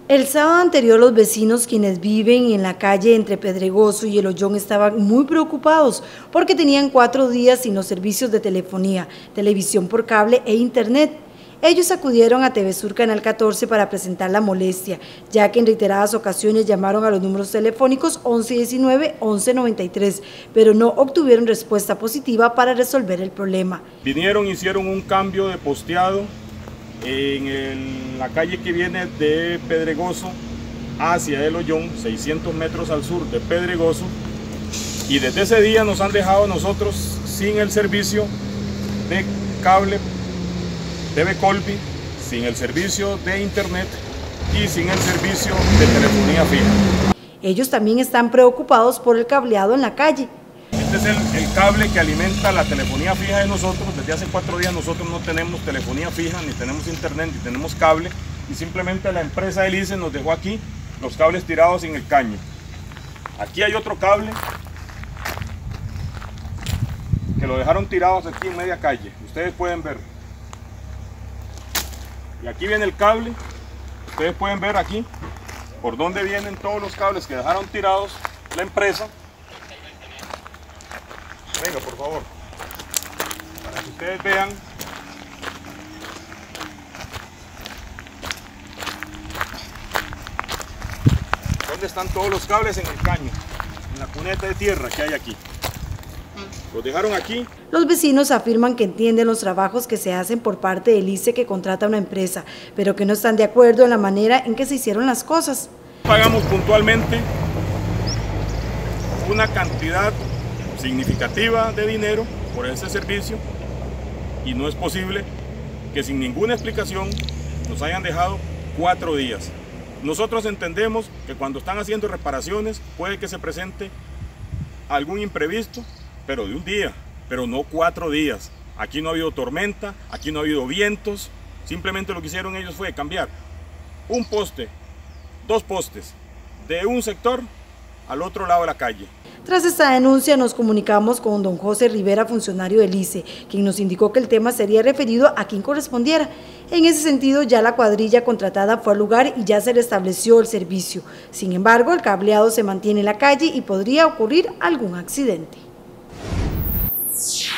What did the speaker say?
El sábado anterior los vecinos quienes viven en la calle entre Pedregoso y El Hoyón estaban muy preocupados porque tenían 4 días sin los servicios de telefonía, televisión por cable e internet. Ellos acudieron a TV Sur Canal 14 para presentar la molestia, ya que en reiteradas ocasiones llamaron a los números telefónicos 1119, 1193, pero no obtuvieron respuesta positiva para resolver el problema. Hicieron un cambio de posteado en la calle que viene de Pedregoso hacia El Hoyón, 600 metros al sur de Pedregoso, y desde ese día nos han dejado a nosotros sin el servicio de cable TV Colby, sin el servicio de internet y sin el servicio de telefonía fija. Ellos también están preocupados por el cableado en la calle. Este es el cable que alimenta la telefonía fija de nosotros. Desde hace 4 días nosotros no tenemos telefonía fija, ni tenemos internet, ni tenemos cable, y simplemente la empresa del ICE nos dejó aquí los cables tirados en el caño. Aquí hay otro cable que lo dejaron tirados aquí en media calle, ustedes pueden ver. Y aquí viene el cable, ustedes pueden ver aquí por dónde vienen todos los cables que dejaron tirados la empresa. Venga, por favor, para que ustedes vean. ¿Dónde están todos los cables? En el caño, en la cuneta de tierra que hay aquí. Los dejaron aquí. Los vecinos afirman que entienden los trabajos que se hacen por parte del ICE que contrata una empresa, pero que no están de acuerdo en la manera en que se hicieron las cosas. Pagamos puntualmente una cantidad significativa de dinero por ese servicio y no es posible que sin ninguna explicación nos hayan dejado 4 días. Nosotros entendemos que cuando están haciendo reparaciones puede que se presente algún imprevisto, pero de un día, pero no 4 días. Aquí no ha habido tormenta, aquí no ha habido vientos, simplemente lo que hicieron ellos fue cambiar un poste, 2 postes de un sector al otro lado de la calle. Tras esta denuncia nos comunicamos con don José Rivera, funcionario del ICE, quien nos indicó que el tema sería referido a quien correspondiera. En ese sentido, ya la cuadrilla contratada fue al lugar y ya se restableció el servicio. Sin embargo, el cableado se mantiene en la calle y podría ocurrir algún accidente.